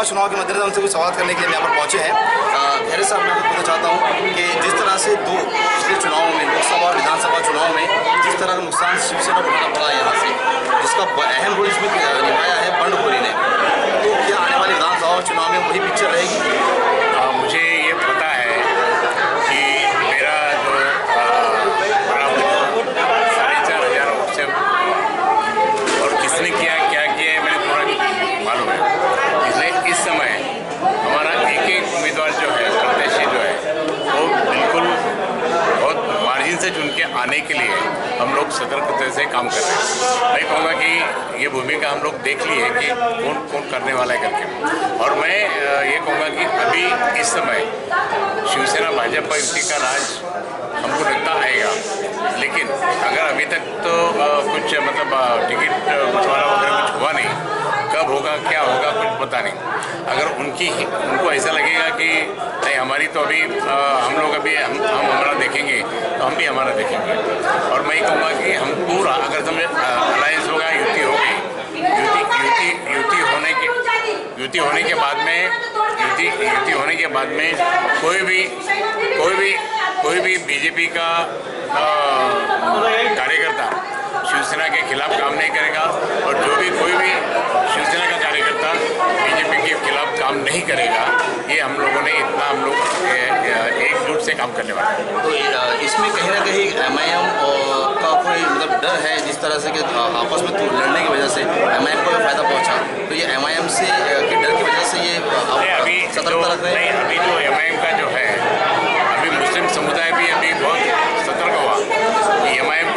लोकसभा चुनाव के मद्देनजर उनसे कुछ सवाल करने के लिए यहाँ पर पहुँचे हैं। खैरे साहब, मैं पूछना चाहता हूँ कि जिस तरह से दो पिछले चुनाव में, लोकसभा और विधानसभा चुनाव में जिस तरह का नुकसान शिवसेना को उठाना पड़ा यहाँ से, जिसका अहम रोल इसमें निभाया है बंडखोरी ने, तो क्या आने वाले विधानसभा चुनाव में वही पिक्चर रहेगी? मुझे ये पता है कि मेरा जो 4,500 ऑप्शन और किसने किया क्या किया है मेरे पूरा मालूम है। इसलिए इस समय हमारा एक उम्मीदवार जो है, प्रत्याशी जो है, वो बिल्कुल बहुत मार्जिन से चुन के आने के लिए हम लोग सतर्कता से काम कर रहे हैं। मैं कहूँगा कि ये भूमिका हम लोग देख ली है कि कौन कौन करने वाला है करके। और मैं ये कहूँगा कि अभी इस समय शिवसेना भाजपा युति का राज हमको लगता आएगा, लेकिन अगर अभी तक तो कुछ मतलब टिकट बंटवारा वगैरह कुछ हुआ नहीं, कब होगा क्या होगा कुछ पता नहीं। अगर उनको ऐसा लगेगा कि नहीं हमारी तो अभी हम लोग अभी हम हमारा देखेंगे तो हम भी हमारा देखेंगे। और मैं कहूँगा कि हम पूरा अगर समझे अलायंस होगा, युति होगी, युति होने के बाद में कोई भी बीजेपी का कार्यकर्ता शिवसेना के खिलाफ काम नहीं करेगा, और जो भी कोई भी शिवसेना का कार्यकर्ता बीजेपी के खिलाफ काम नहीं करेगा। ये हम लोगों ने इतना हम लोग एकजुट से काम करने वाले हैं। तो इसमें कहीं ना कहीं MIM का कोई मतलब डर है, जिस तरह से कि आपस में लड़ने की वजह से MIM को भी फायदा पहुंचा, तो ये MIM से के डर की वजह से ये अभी सतर्कता रख रहे हैं? अभी जो MIM का जो है, अभी मुस्लिम समुदाय भी अभी बहुत सतर्क हुआ कि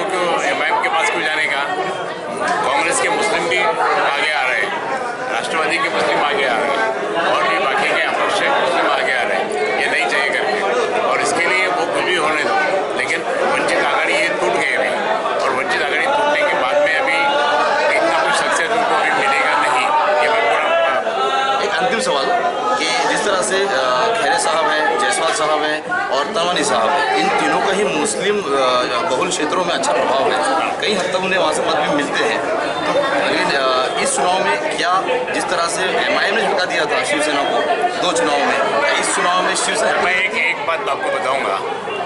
MIM के पास क्यों जाने का। कांग्रेस के मुस्लिम भी आगे आ रहे हैं, राष्ट्रवादी के मुस्लिम आगे आ रहे हैं, और भी बाकी के अपक्ष मुस्लिम आगे आ रहे हैं। ये नहीं चाहिए करके, और इसके लिए वो कुछ भी होने दो, लेकिन वंचित आघाड़ी ये टूट गए अभी, और वंचित आघाड़ी टूटने के बाद में अभी इतना कुछ सक्सेस उनको अभी मिलेगा नहीं। ये मैं पूरा एक अंतिम सवाल कि जिस तरह से खैरे साहब हैं, जायसवाल साहब हैं और तमवानी साहब हैं, इन तीनों का ही मुस्लिम बहुल क्षेत्रों में अच्छा प्रभाव है, कई हद तक उन्हें वहाँ से मत भी मिलते हैं। तो लेकिन इस चुनाव में क्या, जिस तरह से MIM ने झुका दिया था शिवसेना को 2 चुनाव में, इस चुनाव में शिवसेना, मैं एक बात आपको बताऊंगा।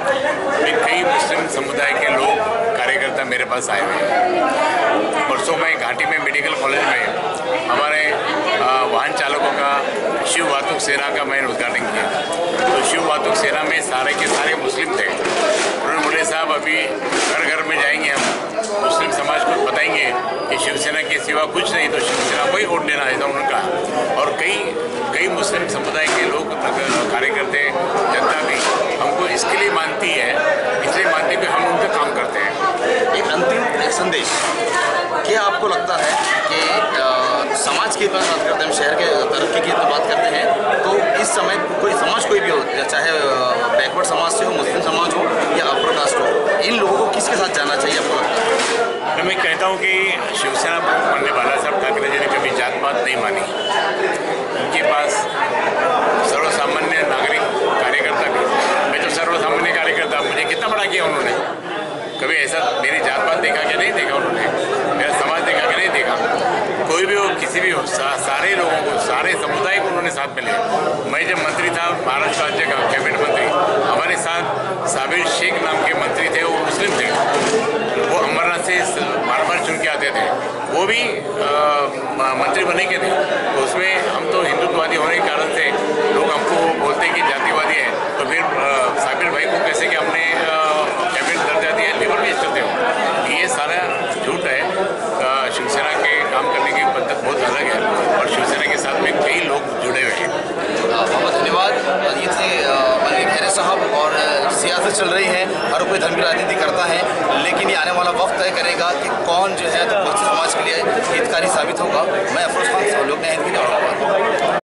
अभी कई मुस्लिम समुदाय के लोग कार्यकर्ता मेरे पास आए हुए हैं। परसों मैं घाटी में मेडिकल कॉलेज में हमारे वाहन चालकों का शिव वातुक सेना का मैंने उद्घाटन किया। तो शिव वातुक सेना में सारे के सारे मुस्लिम थे। उन्होंने बोले साहब अभी घर घर में जाएंगे, हम मुस्लिम समाज को बताएंगे कि शिवसेना के सिवा कुछ नहीं, तो शिवसेना को ही वोट देना है उनका। और कई मुस्लिम समुदाय के लोग कार्यकर्ते जनता भी हमको इसके लिए मानती है, इसलिए मानती है कि हम उनका काम करते हैं। एक अंतिम संदेश, क्या आपको लगता है कि समाज की इतना बात करते हैं, शहर के तरक्की की इतना बात करते हैं, तो इस समय कोई भी हो, चाहे बैकवर्ड समाज से हो, मुस्लिम समाज हो या अपर कास्ट हो, इन लोगों को किसके साथ जाना चाहिए आपको लगता है? तो मैं कहता हूँ कि शिवसेना प्रमुख मानने वाला साहब ठाकरे जी ने कभी जात पात नहीं मानी। उनके पास सर्वसामान्य नागरिक कार्यकर्ता भी, मैं तो सर्वसामान्य कार्यकर्ता, मुझे कितना बड़ा किया उन्होंने। कभी ऐसा मेरी जात पात देखा कि नहीं देखा उन्होंने, मेरा समाज देखा कि नहीं देखा। कोई भी हो, किसी भी हो, सारे लोगों को, सारे समुदाय को उन्होंने साथ में लिया। मैं जब मंत्री था महाराष्ट्र राज्य का कैबिनेट मंत्री, हमारे साथ साबिर शेख नाम के मंत्री थे, वो मुस्लिम थे, वो अमरनाथ से बार चुन के आते थे, वो भी मंत्री बने के थे। तो उसमें हम तो हिंदुत्ववादी होने के कारण से लोग हमको बोलते हैं कि जातिवादी है, तो फिर साबिर भाई को कैसे कि हमने कैबिनेट दर्जा दिया, लिबर भी करते हो। ये सारा झूठ है। शिवसेना के काम करने की पद्धत बहुत अलग है, और शिवसेना के साथ में कई लोग जुड़े हुए हैं। बहुत धन्यवाद। ये थे खैरे साहब। और सियासत चल रही है, हर कोई धर्म की राजनीति करता है, लेकिन ये आने वाला वक्त तय करेगा कि कौन जो है समाज के लिए हितकारी साबित होगा। मैं अफरोज खान, लोग न्याय हिंद के लिए।